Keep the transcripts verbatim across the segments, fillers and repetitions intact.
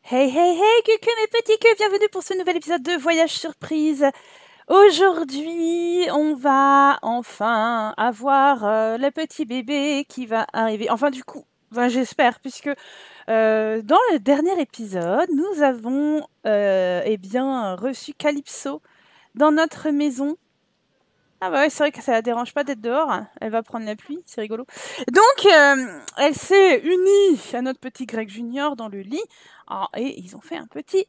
Hey hey hey, coucou mes petits queues, bienvenue pour ce nouvel épisode de Voyage Surprise. Aujourd'hui, on va enfin avoir euh, le petit bébé qui va arriver. Enfin du coup, enfin, j'espère, puisque euh, dans le dernier épisode, nous avons euh, eh bien reçu Calypso dans notre maison. Ah bah ouais, c'est vrai que ça la dérange pas d'être dehors, elle va prendre la pluie, c'est rigolo. Donc, euh, elle s'est unie à notre petit Greg Junior dans le lit, ah, et ils ont fait un petit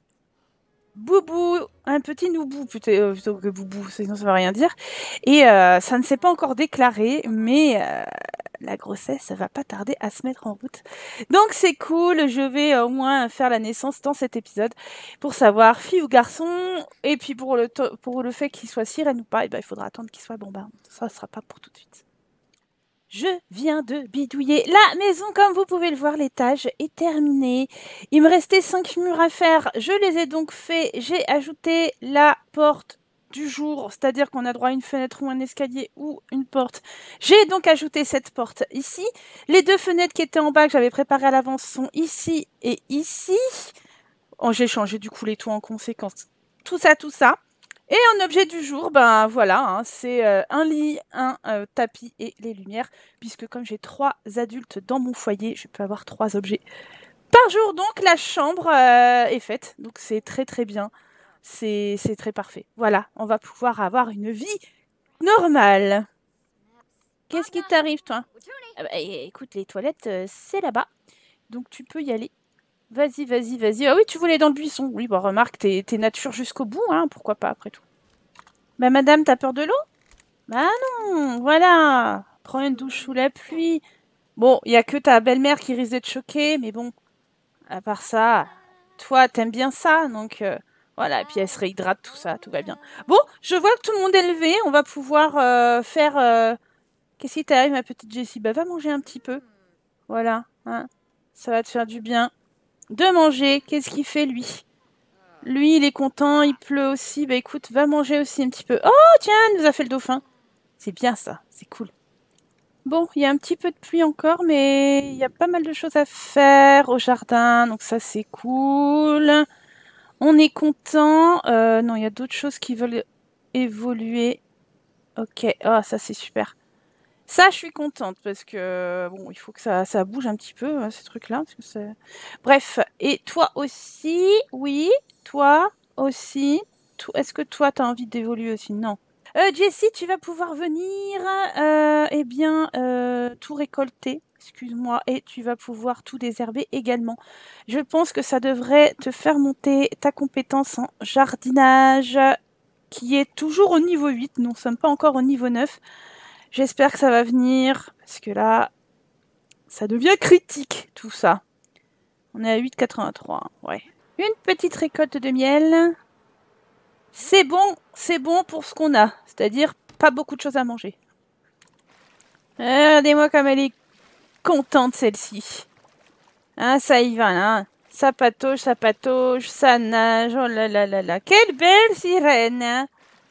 boubou, un petit noubou plutôt, euh, plutôt que boubou, sinon ça veut rien dire. Et euh, ça ne s'est pas encore déclaré, mais euh, la grossesse, ça va pas tarder à se mettre en route. Donc c'est cool, je vais au moins faire la naissance dans cet épisode pour savoir fille ou garçon. Et puis pour le, pour le fait qu'il soit sirène ou pas, eh ben, il faudra attendre qu'il soit bon. Ben, ça ne sera pas pour tout de suite. Je viens de bidouiller la maison, comme vous pouvez le voir, l'étage est terminé. Il me restait cinq murs à faire, je les ai donc faits. J'ai ajouté la porte du jour, c'est-à-dire qu'on a droit à une fenêtre ou un escalier ou une porte. J'ai donc ajouté cette porte ici. Les deux fenêtres qui étaient en bas que j'avais préparées à l'avance sont ici et ici. Oh, j'ai changé du coup les toits en conséquence. Tout ça, tout ça. Et en objet du jour, ben voilà, hein, c'est euh, un lit, un euh, tapis et les lumières, puisque comme j'ai trois adultes dans mon foyer, je peux avoir trois objets par jour. Donc la chambre euh, est faite, donc c'est très très bien, c'est très parfait. Voilà, on va pouvoir avoir une vie normale. Qu'est-ce qui t'arrive toi? Ah bah, écoute, les toilettes, euh, c'est là-bas, donc tu peux y aller. Vas-y, vas-y, vas-y. Ah oui, tu voulais dans le buisson. Oui, bah remarque, t'es nature jusqu'au bout, hein, pourquoi pas après tout. Bah madame, t'as peur de l'eau? Bah non, voilà. Prends une douche sous la pluie. Bon, il y a que ta belle-mère qui risque d'être choquée, mais bon, à part ça, toi, t'aimes bien ça, donc euh, voilà. Et puis elle se réhydrate, tout ça, tout va bien. Bon, je vois que tout le monde est levé. On va pouvoir euh, faire... Euh... Qu'est-ce qui t'arrive, ma petite Jessie? Bah va manger un petit peu. Voilà, hein. Ça va te faire du bien. De manger, qu'est-ce qu'il fait, lui? Lui, il est content, il pleut aussi. Bah écoute, va manger aussi un petit peu. Oh, tiens, il nous a fait le dauphin. C'est bien ça, c'est cool. Bon, il y a un petit peu de pluie encore, mais il y a pas mal de choses à faire au jardin, donc ça c'est cool. On est content. Euh, non, il y a d'autres choses qui veulent évoluer. Ok, oh, ça c'est super. Ça, je suis contente parce que bon, il faut que ça, ça bouge un petit peu, hein, ces trucs-là. Bref, et toi aussi, oui, toi aussi. Est-ce que toi, tu as envie d'évoluer aussi? Non. Euh, Jessie, tu vas pouvoir venir, euh, eh bien, euh, tout récolter, excuse-moi, et tu vas pouvoir tout désherber également. Je pense que ça devrait te faire monter ta compétence en jardinage, qui est toujours au niveau huit. Nous ne sommes pas encore au niveau neuf. J'espère que ça va venir, parce que là, ça devient critique, tout ça. On est à huit virgule quatre-vingt-trois, ouais. Une petite récolte de miel. C'est bon, c'est bon pour ce qu'on a, c'est-à-dire pas beaucoup de choses à manger. Regardez-moi comme elle est contente, celle-ci. Hein, ça y va, là. Ça patauge, ça patauge, ça nage, oh là là là là. Quelle belle sirène, hein.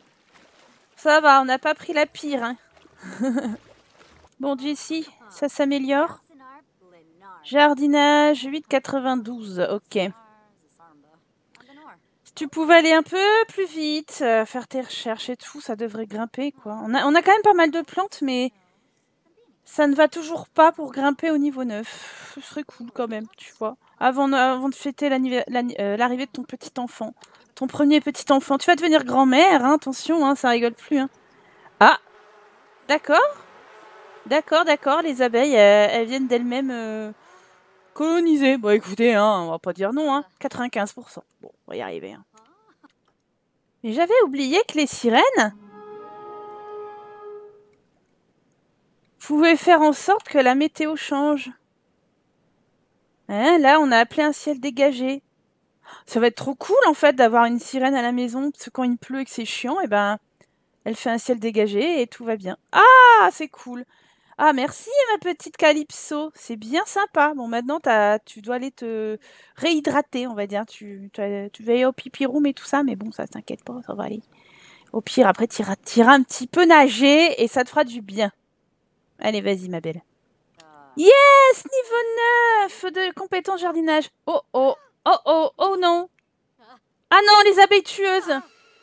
Ça va, on n'a pas pris la pire, hein. Bon, Jessie, ça s'améliore. Jardinage, huit virgule quatre-vingt-douze, ok. Si tu pouvais aller un peu plus vite, euh, faire tes recherches et tout, ça devrait grimper, quoi. On a, on a quand même pas mal de plantes, mais ça ne va toujours pas pour grimper au niveau neuf. Ce serait cool quand même, tu vois. Avant, avant de fêter l'arrivée euh, de ton petit enfant. Ton premier petit enfant. Tu vas devenir grand-mère, hein, attention, hein, ça rigole plus. Hein. Ah, d'accord. D'accord, d'accord, les abeilles, euh, elles viennent d'elles-mêmes euh, coloniser. Bon, écoutez, hein, on va pas dire non, hein. quatre-vingt-quinze pour cent. Bon, on va y arriver. Hein. Mais j'avais oublié que les sirènes pouvaient faire en sorte que la météo change. Hein, là, on a appelé un ciel dégagé. Ça va être trop cool, en fait, d'avoir une sirène à la maison, parce que quand il pleut et que c'est chiant, et ben, elle fait un ciel dégagé et tout va bien. Ah, c'est cool. Ah, merci, ma petite Calypso. C'est bien sympa. Bon, maintenant, as, tu dois aller te réhydrater, on va dire. Tu, tu, tu vas aller au pipi room et tout ça, mais bon, ça t'inquiète pas, ça va aller. Au pire, après, tu iras, iras un petit peu nager et ça te fera du bien. Allez, vas-y, ma belle. Yes, niveau neuf de compétence jardinage. Oh, oh. Oh oh, oh non. Ah non, les abeilles tueuses.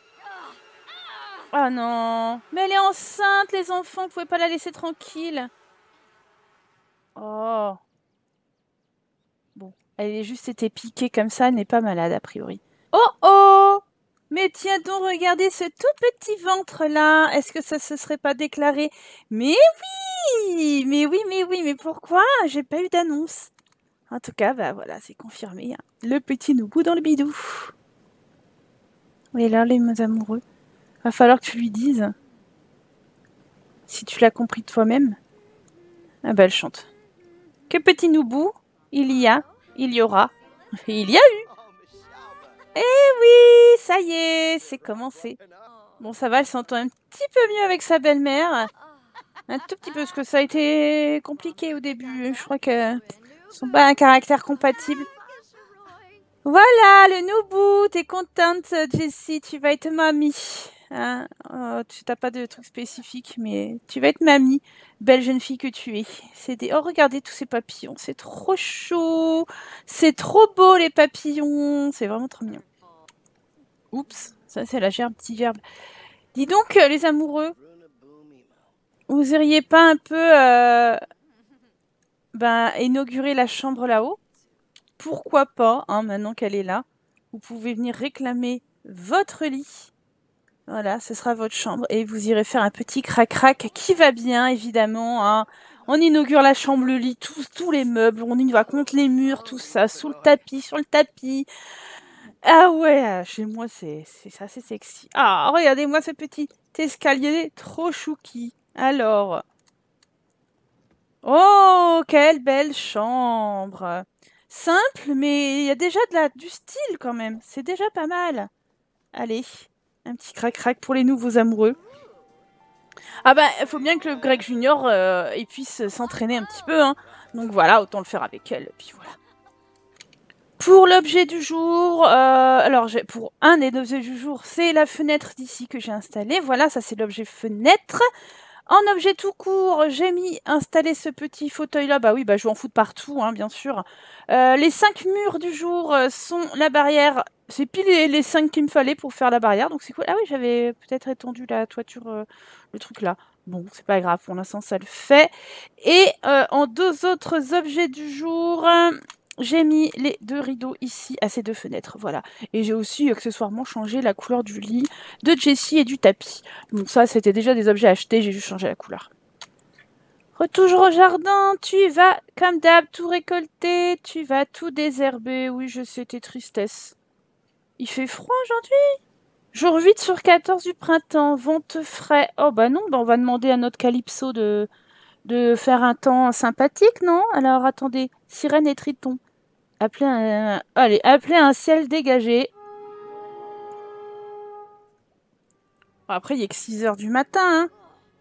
Ah non. Mais elle est enceinte, les enfants, vous pouvez pas la laisser tranquille. Oh. Bon, elle est juste été piquée comme ça, elle n'est pas malade a priori. Oh oh. Mais tiens donc, regardez ce tout petit ventre-là. Est-ce que ça se serait pas déclaré? Mais oui. Mais oui, mais oui, mais pourquoi? J'ai pas eu d'annonce. En tout cas, bah voilà, c'est confirmé. Hein. Le petit Noubou dans le bidou. Et là, les amoureux. Va falloir que tu lui dises. Si tu l'as compris de toi-même. Ah bah elle chante. Que petit Noubou, il y a, il y aura, et il y a eu. Eh oui, ça y est, c'est commencé. Bon, ça va, elle s'entend un petit peu mieux avec sa belle-mère. Un tout petit peu, parce que ça a été compliqué au début. Je crois que sont pas un caractère compatible. Voilà, le Noubou, t'es contente, Jessie, tu vas être mamie. Hein oh, tu n'as pas de truc spécifique, mais tu vas être mamie, belle jeune fille que tu es. C'est des... Oh, regardez tous ces papillons, c'est trop chaud. C'est trop beau, les papillons. C'est vraiment trop mignon. Oups, ça c'est la gerbe, petit gerbe. Dis donc, les amoureux, vous iriez pas un peu euh, ben, inaugurer la chambre là-haut? Pourquoi pas, hein, maintenant qu'elle est là. Vous pouvez venir réclamer votre lit. Voilà, ce sera votre chambre. Et vous irez faire un petit crac-crac qui va bien, évidemment. Hein. On inaugure la chambre, le lit, tous, tous les meubles. On y va contre les murs, tout ça, sous le tapis, sur le tapis. Ah ouais, chez moi, c'est assez sexy. Ah, regardez-moi ce petit escalier trop chouki. Alors... Oh, quelle belle chambre. Simple, mais il y a déjà de la, du style quand même. C'est déjà pas mal. Allez, un petit crac-crac pour les nouveaux amoureux. Ah bah, il faut bien que le Greg Junior euh, il puisse s'entraîner un petit peu. Hein. Donc voilà, autant le faire avec elle. Puis voilà. Pour l'objet du jour, euh, alors pour un des objets du jour, c'est la fenêtre d'ici que j'ai installée. Voilà, ça c'est l'objet fenêtre. En objet tout court, j'ai mis installer ce petit fauteuil-là. Bah oui, bah je vais en foutre partout, hein, bien sûr. Euh, les cinq murs du jour sont la barrière. C'est pile les, les cinq qu'il me fallait pour faire la barrière, donc c'est cool. Ah oui, j'avais peut-être étendu la toiture, euh, le truc là. Bon, c'est pas grave, pour l'instant ça le fait. Et euh, en deux autres objets du jour, j'ai mis les deux rideaux ici à ces deux fenêtres, voilà. Et j'ai aussi accessoirement changé la couleur du lit de Jessie et du tapis. Donc ça, c'était déjà des objets achetés, j'ai juste changé la couleur. Toujours au jardin, tu vas, comme d'hab, tout récolter, tu vas tout désherber. Oui, je sais tes tristesses. Il fait froid aujourd'hui? Jour huit sur quatorze du printemps, vente frais. Oh bah non, bah on va demander à notre Calypso de, de faire un temps sympathique, non? Alors attendez, sirène et triton. Appelez un... Allez, appelez un ciel dégagé. Après, il est que six heures du matin, hein.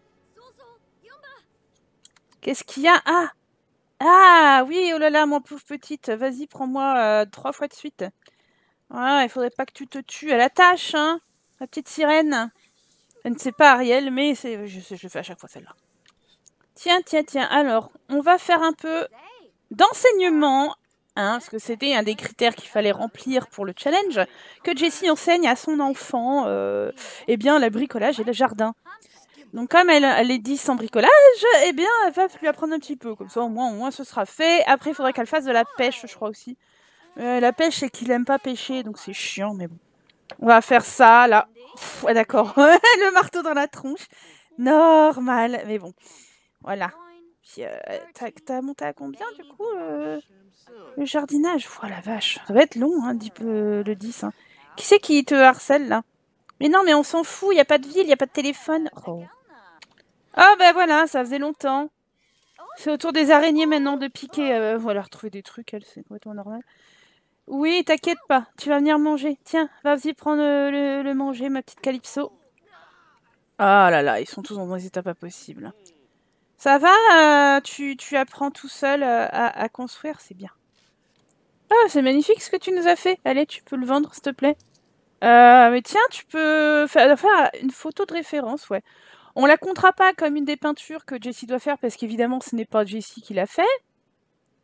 Qu'est-ce qu'il y a? Ah! Ah oui, oh là là, mon pauvre petite, vas-y, prends-moi euh, trois fois de suite. Ouais, il faudrait pas que tu te tues à la tâche, hein, la petite sirène. Je ne sais pas, Ariel, mais c'est, je, je fais à chaque fois celle-là. Tiens, tiens, tiens, alors, on va faire un peu d'enseignement, hein, parce que c'était un des critères qu'il fallait remplir pour le challenge, que Jessie enseigne à son enfant, euh, eh bien, le bricolage et le jardin. Donc comme elle, elle est dix en bricolage, eh bien elle va lui apprendre un petit peu. Comme ça au moins, au moins ce sera fait. Après il faudrait qu'elle fasse de la pêche, je crois aussi. Euh, la pêche c'est qu'il aime pas pêcher, donc c'est chiant, mais bon. On va faire ça là. Pff, ouais, d'accord. Le marteau dans la tronche. Normal, mais bon. Voilà. Puis euh, t'as monté à combien du coup euh, le jardinage? Oh la vache, ça va être long hein, euh, le dix. Hein. Qui c'est qui te harcèle là? Mais non, mais on s'en fout, il n'y a pas de ville, il n'y a pas de téléphone. Oh. Ah ben voilà, ça faisait longtemps. C'est autour des araignées maintenant de piquer. Euh, voilà, retrouver des trucs, elle, c'est complètement normal. Oui, t'inquiète pas, tu vas venir manger. Tiens, vas-y prendre le, le, le manger, ma petite Calypso. Ah là là, ils sont tous dans des états pas possibles. Ça va, euh, tu, tu apprends tout seul euh, à, à construire, c'est bien. Ah, c'est magnifique ce que tu nous as fait. Allez, tu peux le vendre, s'il te plaît. Euh, mais tiens, tu peux faire, faire une photo de référence, ouais. On la comptera pas comme une des peintures que Jessie doit faire parce qu'évidemment ce n'est pas Jessie qui l'a fait.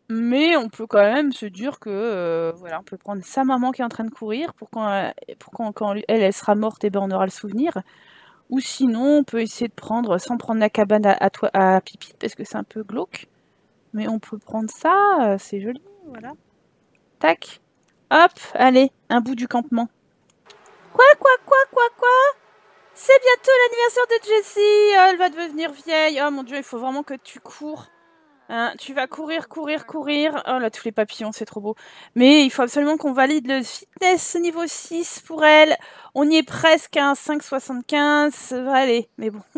Mais on peut quand même se dire que, heu, voilà, on peut prendre sa maman qui est en train de courir pour quand, heu, pour quand quand elle, elle sera morte et ben, on aura le souvenir. Ou sinon, on peut essayer de prendre sans prendre la cabane à à toi à Pipi parce que c'est un peu glauque. Mais on peut prendre ça, heu, c'est joli, voilà. Tac, hop, allez, un bout du campement. Quoi, quoi, quoi, quoi, quoi? C'est bientôt l'anniversaire de Jessie! Oh, elle va devenir vieille. Oh mon Dieu, il faut vraiment que tu cours. Hein, tu vas courir, courir, courir. Oh là, tous les papillons, c'est trop beau. Mais il faut absolument qu'on valide le fitness niveau six pour elle. On y est presque à un cinq soixante-quinze. Ça va aller. Mais bon,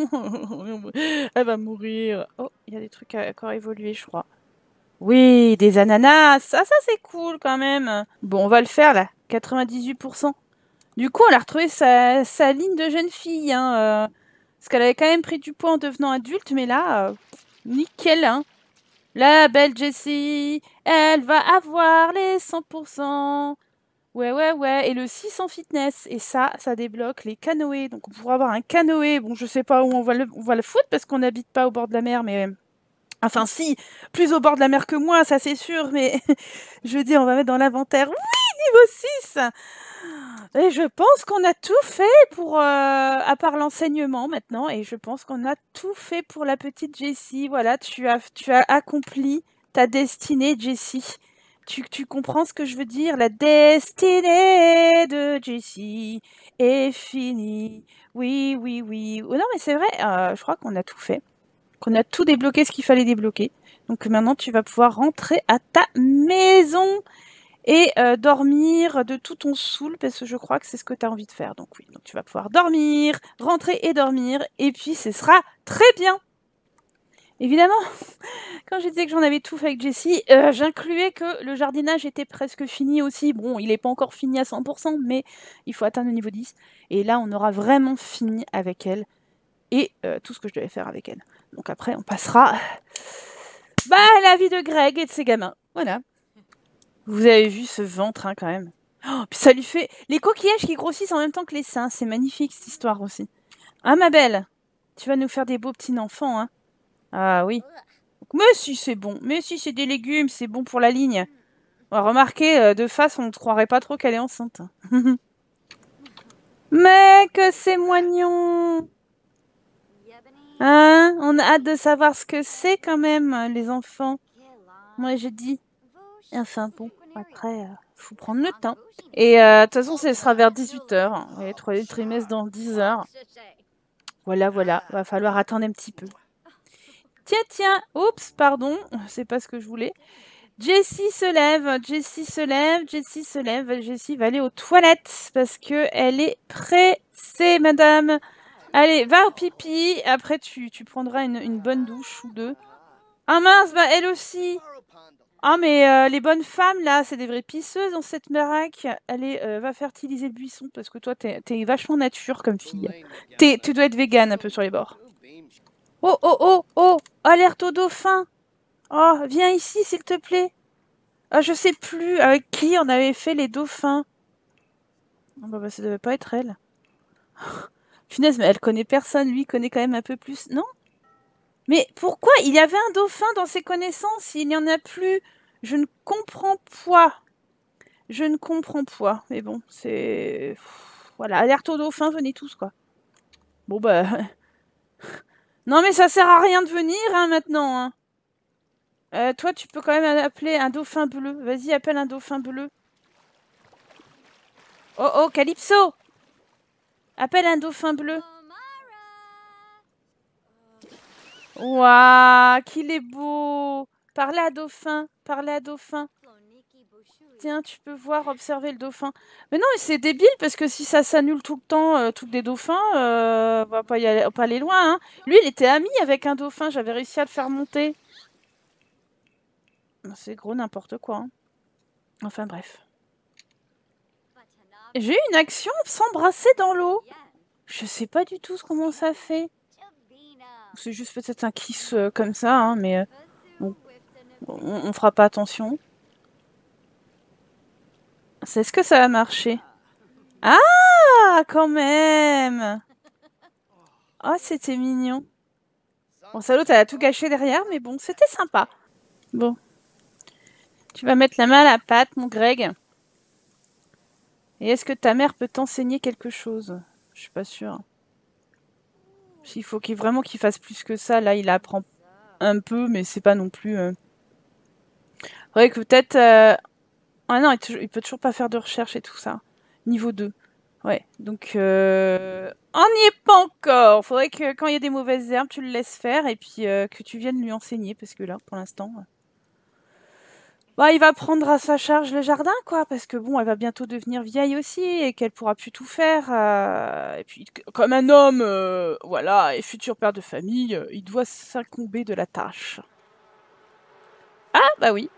elle va mourir. Oh, il y a des trucs à encore évoluer, je crois. Oui, des ananas. Ça, ça c'est cool quand même. Bon, on va le faire là. quatre-vingt-dix-huit pour cent. Du coup, elle a retrouvé sa, sa ligne de jeune fille. Hein, euh, parce qu'elle avait quand même pris du poids en devenant adulte. Mais là, euh, nickel. Hein. La belle Jessie, elle va avoir les cent pour cent. Ouais, ouais, ouais. Et le six en fitness. Et ça, ça débloque les canoës. Donc, on pourra avoir un canoë. Bon, je sais pas où on va le, on va le foutre parce qu'on n'habite pas au bord de la mer. Mais, enfin, si, plus au bord de la mer que moi, ça c'est sûr. Mais, je veux dire, on va mettre dans l'inventaire. Oui, niveau six. Et je pense qu'on a tout fait pour, euh, à part l'enseignement maintenant, et je pense qu'on a tout fait pour la petite Jessie. Voilà, tu as, tu as accompli ta destinée, Jessie. Tu, tu comprends ce que je veux dire? La destinée de Jessie est finie. Oui, oui, oui. Oh non, mais c'est vrai, euh, je crois qu'on a tout fait. Qu'on a tout débloqué ce qu'il fallait débloquer. Donc maintenant, tu vas pouvoir rentrer à ta maison et euh, dormir de tout ton saoul, parce que je crois que c'est ce que tu as envie de faire. Donc oui, donc tu vas pouvoir dormir, rentrer et dormir, et puis ce sera très bien. Évidemment, quand je disais que j'en avais tout fait avec Jessie, euh, j'incluais que le jardinage était presque fini aussi. Bon, il n'est pas encore fini à cent pour cent, mais il faut atteindre le niveau dix. Et là, on aura vraiment fini avec elle, et euh, tout ce que je devais faire avec elle. Donc après, on passera bah, à la vie de Greg et de ses gamins. Voilà. Vous avez vu ce ventre, hein, quand même. Oh, puis ça lui fait les coquillages qui grossissent en même temps que les seins. C'est magnifique, cette histoire aussi. Ah, ma belle, tu vas nous faire des beaux petits enfants, hein. Ah oui. Mais si, c'est bon. Mais si, c'est des légumes, c'est bon pour la ligne. Oh, remarquez, euh, de face, on ne croirait pas trop qu'elle est enceinte. Mais que c'est moignon. Hein? On a hâte de savoir ce que c'est quand même, les enfants. Moi, je dis. Enfin, bon, après, il euh, faut prendre le temps. Et de toute façon, ce sera vers dix-huit heures. Et troisième trimestre dans dix heures. Voilà, voilà. Va falloir attendre un petit peu. Tiens, tiens. Oups, pardon. C'est pas ce que je voulais. Jessie se lève. Jessie se lève. Jessie se lève. Jessie va aller aux toilettes parce que elle est pressée, madame. Allez, va au pipi. Après, tu, tu prendras une, une bonne douche ou deux. Ah mince, bah elle aussi. Ah, mais euh, les bonnes femmes, là, c'est des vraies pisseuses dans cette baraque. Allez, euh, va fertiliser le buisson, parce que toi, t'es es vachement nature comme fille. Es, tu dois être végane un peu sur les bords. Oh, oh, oh, oh, alerte au dauphin. Oh, viens ici, s'il te plaît. Ah, je sais plus avec qui on avait fait les dauphins. Oh, bah, bah, ça devait pas être elle. Punaise, mais elle connaît personne, lui connaît quand même un peu plus, non? Mais pourquoi il y avait un dauphin dans ses connaissances, il n'y en a plus? Je ne comprends pas. Je ne comprends pas. Mais bon, c'est... Voilà, alerte au dauphin, venez tous, quoi. Bon, bah... non, mais ça sert à rien de venir, hein, maintenant. Hein. Euh, toi, tu peux quand même appeler un dauphin bleu. Vas-y, appelle un dauphin bleu. Oh, oh, Calypso! Appelle un dauphin bleu. Waouh, qu'il est beau! Parlez à dauphin, parlez à dauphin. Tiens, tu peux voir, observer le dauphin. Mais non, mais c'est débile, parce que si ça s'annule tout le temps, euh, tous les dauphins, euh, on va pas, y aller, pas aller loin. Hein. Lui, il était ami avec un dauphin, j'avais réussi à le faire monter. C'est gros n'importe quoi. Hein. Enfin, bref. J'ai eu une action s'embrasser dans l'eau. Je sais pas du tout comment ça fait. C'est juste peut-être un kiss euh, comme ça, hein, mais euh, bon, on, on fera pas attention. Est-ce que ça va marcher? Ah, quand même! Oh, c'était mignon. Bon, ça l'autre, elle a tout gâché derrière, mais bon, c'était sympa. Bon. Tu vas mettre la main à la pâte, mon Greg. Et est-ce que ta mère peut t'enseigner quelque chose? Je suis pas sûre. Il faut qu'il vraiment qu'il fasse plus que ça. Là, il apprend un peu, mais c'est pas non plus... Euh... Faudrait que peut-être... Euh... Ah non, il, il peut toujours pas faire de recherche et tout ça. Niveau deux. Ouais, donc... Euh... On n'y est pas encore. Faudrait que quand il y a des mauvaises herbes, tu le laisses faire et puis euh, que tu viennes lui enseigner. Parce que là, pour l'instant... Bah, il va prendre à sa charge le jardin, quoi, parce que bon, elle va bientôt devenir vieille aussi et qu'elle pourra plus tout faire. Euh, et puis, comme un homme, euh, voilà, et futur père de famille, euh, il doit s'incomber de la tâche. Ah, bah oui.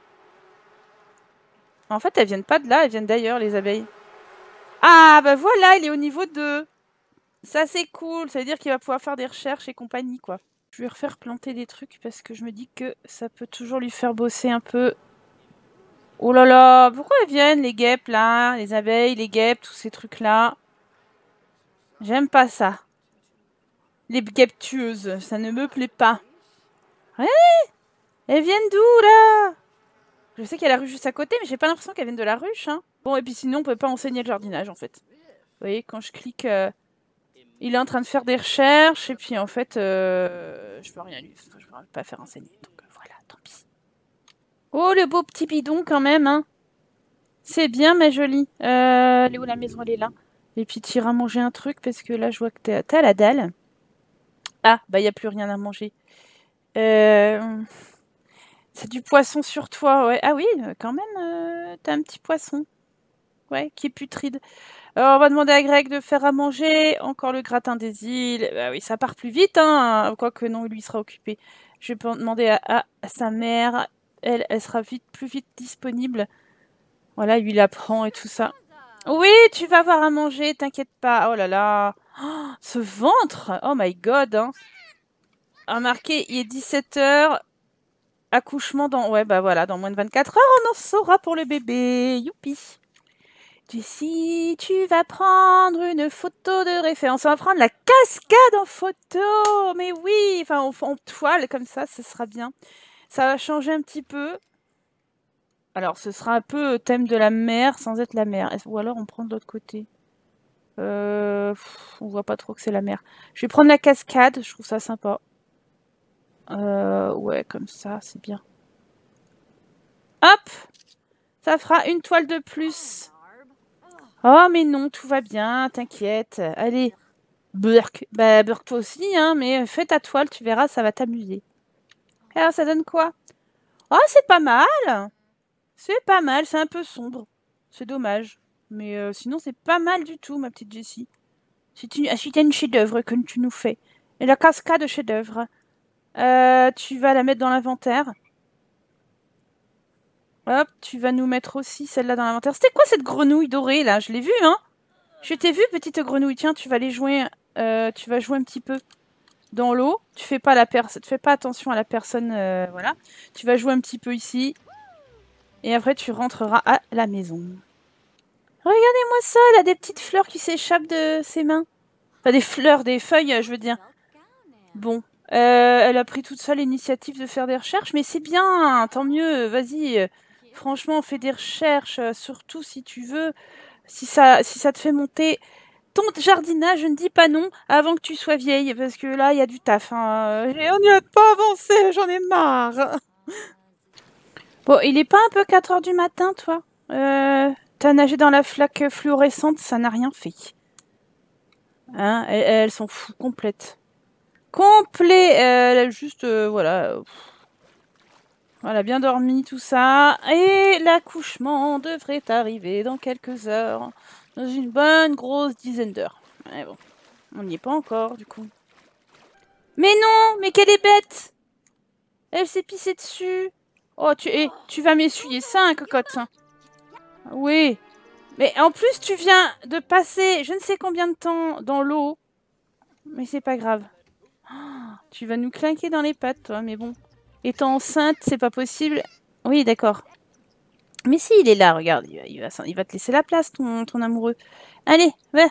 En fait, elles viennent pas de là, elles viennent d'ailleurs, les abeilles. Ah, bah voilà, il est au niveau deux. Ça, c'est cool, ça veut dire qu'il va pouvoir faire des recherches et compagnie, quoi. Je vais refaire planter des trucs parce que je me dis que ça peut toujours lui faire bosser un peu. Oh là là, pourquoi elles viennent, les guêpes, là? Les abeilles, les guêpes, tous ces trucs-là. J'aime pas ça. Les guêpes tueuses, ça ne me plaît pas. Ouais, elles viennent d'où, là? Je sais qu'il y a la ruche juste à côté, mais j'ai pas l'impression qu'elles viennent de la ruche, hein. Bon, et puis sinon, on peut pas enseigner le jardinage, en fait. Vous voyez, quand je clique, euh, il est en train de faire des recherches, et puis en fait, euh, je peux rien lui... Je peux pas faire enseigner, donc euh, voilà, tant pis. Oh, le beau petit bidon, quand même, hein. C'est bien, ma jolie. Euh, elle est où la maison? Elle est là. Et puis tu iras manger un truc parce que là, je vois que t'es à la dalle. Ah, bah il n'y a plus rien à manger. Euh... C'est du poisson sur toi, ouais. Ah oui, quand même, euh, t'as un petit poisson. Ouais, qui est putride. Alors, on va demander à Greg de faire à manger. Encore le gratin des îles. Bah oui, ça part plus vite, hein. Quoique non, lui sera occupé. Je vais demander à, à, à sa mère. Elle, elle sera vite, plus vite disponible. Voilà, lui, il apprend et tout ça. Oui, tu vas avoir à manger, t'inquiète pas. Oh là là. Oh, ce ventre. Oh my god. Hein. Remarquez, il est dix-sept heures. Accouchement dans... Ouais, bah voilà, dans moins de vingt-quatre heures, on en saura pour le bébé. Youpi. Jessie, tu vas prendre une photo de référence. On va prendre la cascade en photo. Mais oui, enfin, en, en toile, comme ça, ce sera bien. Ça va changer un petit peu. Alors, ce sera un peu thème de la mer, sans être la mer. Ou alors, on prend de l'autre côté. Euh, pff, on voit pas trop que c'est la mer. Je vais prendre la cascade, je trouve ça sympa. Euh, ouais, comme ça, c'est bien. Hop! Ça fera une toile de plus. Oh, mais non, tout va bien, t'inquiète. Allez, Burk. Bah, Burk toi aussi, hein, mais fais ta toile, tu verras, ça va t'amuser. Alors, ça donne quoi? Oh, c'est pas mal! C'est pas mal, c'est un peu sombre. C'est dommage. Mais euh, sinon, c'est pas mal du tout, ma petite Jessie. C'est une, c'est une chef-d'œuvre que tu nous fais. Et la cascade de chef-d'œuvre. Euh, tu vas la mettre dans l'inventaire. Hop, tu vas nous mettre aussi celle-là dans l'inventaire. C'était quoi cette grenouille dorée, là? Je l'ai vue, hein? Je t'ai vue, petite grenouille. Tiens, tu vas aller jouer... Euh, tu vas jouer un petit peu dans l'eau. Tu fais pas la personne... Tu fais pas attention à la personne, euh, voilà. Tu vas jouer un petit peu ici. Et après, tu rentreras à la maison. Regardez-moi ça, elle a des petites fleurs qui s'échappent de ses mains. Enfin, des fleurs, des feuilles, je veux dire. Bon. Euh, elle a pris toute seule l'initiative de faire des recherches, mais c'est bien, tant mieux, vas-y. Franchement, fais des recherches, surtout si tu veux, si ça, si ça te fait monter ton jardinage, je ne dis pas non, avant que tu sois vieille, parce que là, il y a du taf. Hein. Et on n'y a pas avancé, j'en ai marre. Bon, il est pas un peu quatre heures du matin, toi euh, T'as nagé dans la flaque fluorescente, ça n'a rien fait. Hein, elles, elles sont fous, complètes. Complet, elle a juste, euh, voilà, voilà, bien dormi, tout ça. Et l'accouchement devrait arriver dans quelques heures, dans une bonne grosse dizaine d'heures. Mais bon, on n'y est pas encore, du coup. Mais non, mais qu'elle est bête! Elle s'est pissée dessus. Oh, tu, eh, tu vas m'essuyer ça, hein, cocotte. Oui. Mais en plus, tu viens de passer je ne sais combien de temps dans l'eau. Mais c'est pas grave. Tu vas nous clinquer dans les pattes, toi, mais bon. Étant enceinte, c'est pas possible. Oui, d'accord. Mais si, il est là, regarde. Il va, il va, il va te laisser la place, ton, ton amoureux. Allez, va.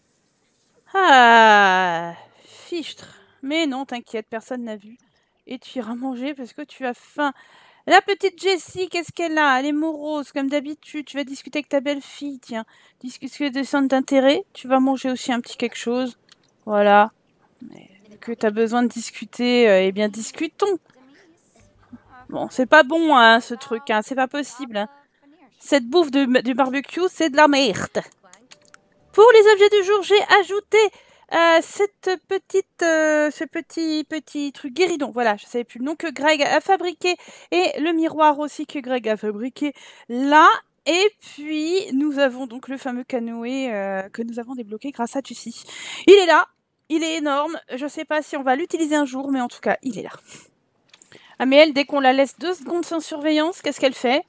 Ah, fichtre. Mais non, t'inquiète, personne n'a vu. Et tu iras manger parce que tu as faim. La petite Jessie, qu'est-ce qu'elle a? Elle est morose, comme d'habitude. Tu vas discuter avec ta belle-fille, tiens. Discuter de centres d'intérêt. Tu vas manger aussi un petit quelque chose. Voilà. Mais que tu as besoin de discuter, euh, eh bien, discutons. Bon, c'est pas bon, hein, ce truc, hein. C'est pas possible. Hein. Cette bouffe de, du barbecue, c'est de la merde. Pour les objets du jour, j'ai ajouté euh, cette petite, euh, ce petit petit truc guéridon. Voilà, je ne savais plus le nom que Greg a fabriqué et le miroir aussi que Greg a fabriqué là. Et puis nous avons donc le fameux canoë euh, que nous avons débloqué grâce à Jessie. Il est là, il est énorme. Je ne sais pas si on va l'utiliser un jour, mais en tout cas, il est là. Ah mais elle, dès qu'on la laisse deux secondes sans surveillance, qu'est-ce qu'elle fait?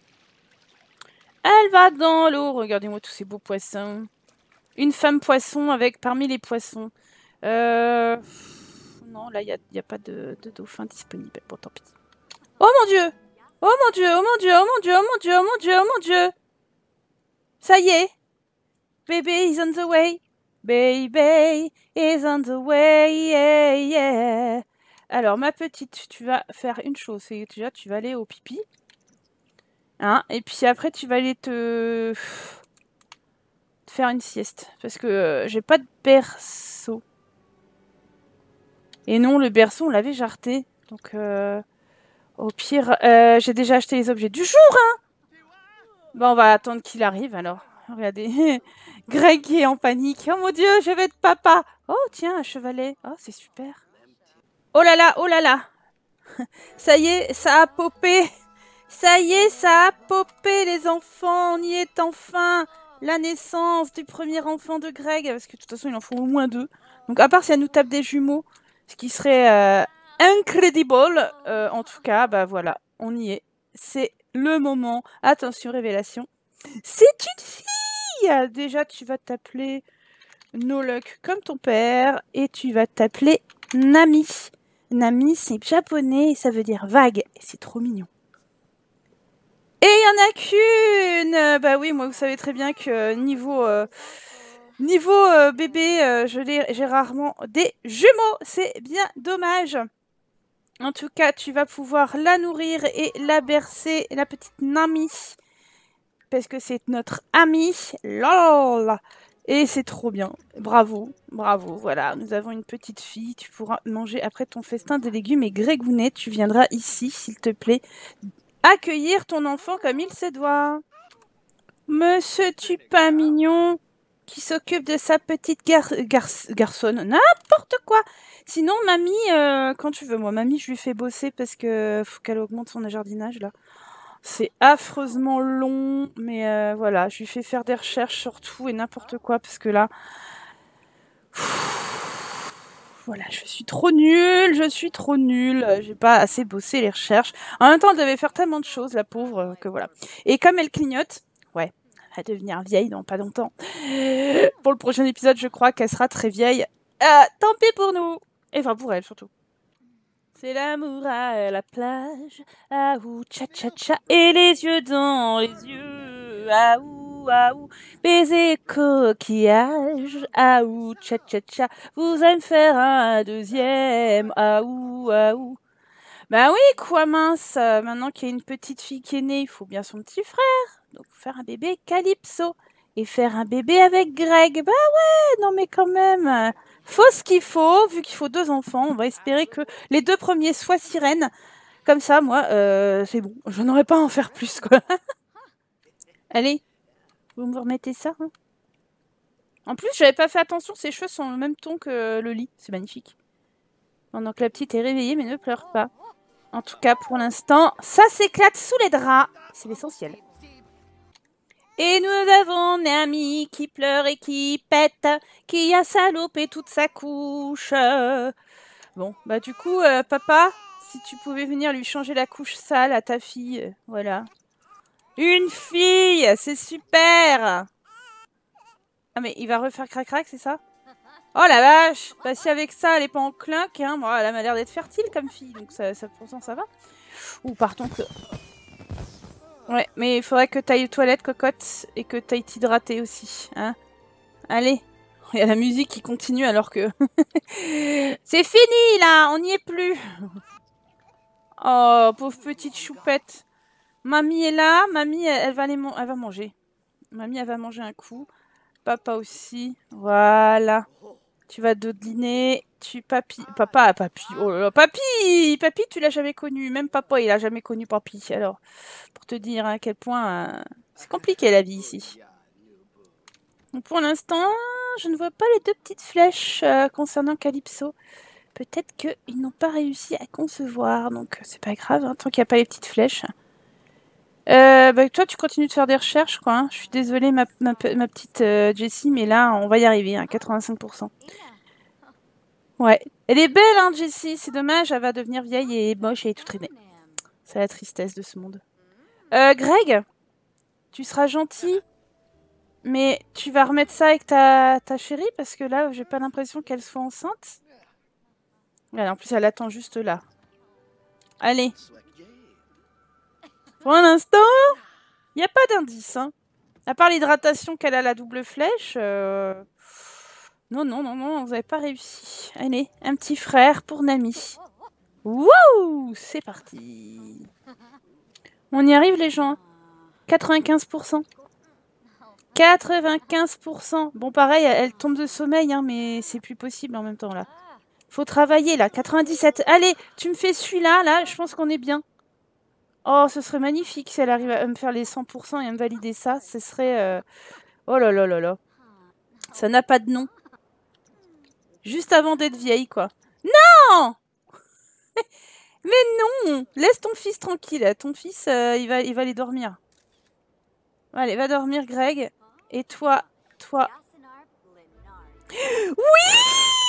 Elle va dans l'eau. Regardez-moi tous ces beaux poissons. Une femme poisson avec parmi les poissons. Euh... Non, là, il n'y a, y a pas de, de dauphin disponible. Bon, tant pis. Oh mon Dieu! Oh mon Dieu! Oh mon Dieu! Oh mon Dieu! Oh mon Dieu! Oh mon Dieu! Oh mon Dieu! Ça y est! Baby is on the way! Baby is on the way! Yeah, yeah. Alors, ma petite, tu vas faire une chose. C'est déjà, tu vas aller au pipi. Hein? Et puis après, tu vas aller te... faire une sieste. Parce que euh, j'ai pas de berceau. Et non, le berceau, on l'avait jarté. Donc, euh, au pire, euh, j'ai déjà acheté les objets du jour, hein. Bon, on va attendre qu'il arrive, alors. Regardez. Greg qui est en panique. Oh mon Dieu, je vais être papa. Oh, tiens, un chevalet. Oh, c'est super. Oh là là, oh là là. Ça y est, ça a popé. Ça y est, ça a popé, les enfants. On y est enfin. La naissance du premier enfant de Greg. Parce que de toute façon, il en faut au moins deux. Donc, à part si elle nous tape des jumeaux, ce qui serait euh, incredible. Euh, en tout cas, bah voilà, on y est. C'est le moment. Attention, révélation. C'est une fille! Déjà, tu vas t'appeler Nolok comme ton père. Et tu vas t'appeler Nami. Nami, c'est japonais et ça veut dire vague. Et c'est trop mignon. Et il n'y en a qu'une! Bah oui, moi, vous savez très bien que niveau... Euh, Niveau euh, bébé, euh, j'ai rarement des jumeaux. C'est bien dommage. En tout cas, tu vas pouvoir la nourrir et la bercer, la petite Nami. Parce que c'est notre amie. Lol. Et c'est trop bien. Bravo, bravo. Voilà, nous avons une petite fille. Tu pourras manger après ton festin de légumes et grégounet. Tu viendras ici, s'il te plaît, accueillir ton enfant comme il se doit. Monsieur, tu pas mignon qui s'occupe de sa petite gar gar garçonne. N'importe quoi. Sinon, mamie, euh, quand tu veux, moi, mamie, je lui fais bosser parce que faut qu'elle augmente son jardinage, là. C'est affreusement long, mais euh, voilà, je lui fais faire des recherches sur tout et n'importe quoi, parce que là... Pff, voilà, je suis trop nulle, je suis trop nulle, j'ai pas assez bossé les recherches. En même temps, elle devait faire tellement de choses, la pauvre, que voilà. Et comme elle clignote, ouais, elle va devenir vieille dans pas longtemps. Pour le prochain épisode, je crois qu'elle sera très vieille. Euh, tant pis pour nous. Et enfin, pour elle, surtout. C'est l'amour à la plage. Ah ouh, tcha tcha tcha. Et les yeux dans les yeux. Ah ouh, ah ouh. Baiser coquillage. Ah ouh, tcha tcha tcha. Vous allez me faire un deuxième. Ah ouh, ah ouh. Bah oui, quoi mince. Maintenant qu'il y a une petite fille qui est née, il faut bien son petit frère. Donc faire un bébé Calypso. Et faire un bébé avec Greg. Bah ouais, non mais quand même. Faut ce qu'il faut, vu qu'il faut deux enfants. On va espérer que les deux premiers soient sirènes. Comme ça, moi, euh, c'est bon. Je n'aurais pas à en faire plus, quoi. Allez, vous me remettez ça. Hein. En plus, j'avais pas fait attention, ses cheveux sont le même ton que le lit. C'est magnifique. Pendant que la petite est réveillée, mais ne pleure pas. En tout cas, pour l'instant, ça s'éclate sous les draps. C'est l'essentiel. Et nous avons Nami qui pleure et qui pète, qui a salopé toute sa couche. Bon, bah du coup, euh, papa, si tu pouvais venir lui changer la couche sale à ta fille, euh, voilà. Une fille, c'est super. Ah mais il va refaire crac-crac, c'est ça? Oh la vache. Bah si avec ça, elle est pas en clinque, hein. Bon, elle a l'air d'être fertile comme fille, donc ça, ça, pourtant ça va. Ou par contre... Ouais, mais il faudrait que tu ailles aux toilettes, cocotte, et que tu ailles t'hydrater aussi, hein. Allez. Il y a la musique qui continue alors que... C'est fini, là. On n'y est plus. Oh, pauvre petite choupette. Mamie est là. Mamie, elle, elle va, aller elle va manger. Mamie, elle va manger un coup. Papa aussi. Voilà. Tu vas dodeliner. Tu papy. Papa, papy. Oh là là, papy. Papy, tu l'as jamais connu. Même papa, il a jamais connu papy. Alors, pour te dire à quel point euh, c'est compliqué la vie ici. Donc, pour l'instant, je ne vois pas les deux petites flèches euh, concernant Calypso. Peut-être qu'ils n'ont pas réussi à concevoir. Donc, c'est pas grave, hein, tant qu'il n'y a pas les petites flèches. Euh, bah, toi, tu continues de faire des recherches, quoi. Hein. Je suis désolée, ma, ma, ma petite euh, Jessie, mais là, on va y arriver, hein, quatre-vingt-cinq pour cent. Ouais. Elle est belle, hein, Jessie. C'est dommage, elle va devenir vieille et moche et toute traînée. C'est la tristesse de ce monde. Euh, Greg, tu seras gentil, mais tu vas remettre ça avec ta, ta chérie, parce que là, j'ai pas l'impression qu'elle soit enceinte. Ouais, en plus, elle attend juste là. Allez. Pour l'instant, il n'y a pas d'indice, hein. À part l'hydratation qu'elle a la double flèche. Euh... Non, non, non, non, vous n'avez pas réussi. Allez, un petit frère pour Nami. Wouh! C'est parti. On y arrive, les gens. quatre-vingt-quinze pour cent. quatre-vingt-quinze pour cent. Bon, pareil, elle tombe de sommeil, hein, mais c'est plus possible en même temps, là. Faut travailler, là. quatre-vingt-dix-sept. Allez, tu me fais celui-là, là, je pense qu'on est bien. Oh, ce serait magnifique si elle arrive à me faire les cent pour cent et à me valider ça. Ce serait... Euh... Oh là là là là. Ça n'a pas de nom. Juste avant d'être vieille, quoi. Non! Mais non! Laisse ton fils tranquille. Ton fils, euh, il, va, il va aller dormir. Allez, va dormir, Greg. Et toi, toi... Oui!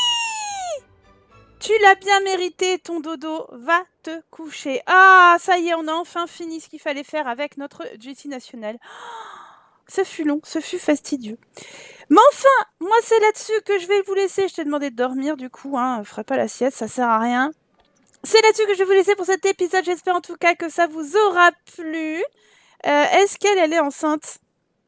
Tu l'as bien mérité, ton dodo. Va te coucher. Ah, ça y est, on a enfin fini ce qu'il fallait faire avec notre Jessie nationale. Ce fut long, ce fut fastidieux. Mais enfin, moi c'est là-dessus que je vais vous laisser. Je t'ai demandé de dormir, du coup, hein, je ferai pas la sieste, ça sert à rien. C'est là-dessus que je vais vous laisser pour cet épisode. J'espère en tout cas que ça vous aura plu. Euh, Est-ce qu'elle elle est enceinte?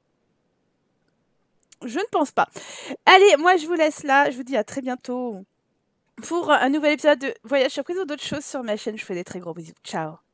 Je ne pense pas. Allez, moi je vous laisse là. Je vous dis à très bientôt pour un nouvel épisode de Voyage Surprise ou d'autres choses sur ma chaîne. Je vous fais des très gros bisous. Ciao.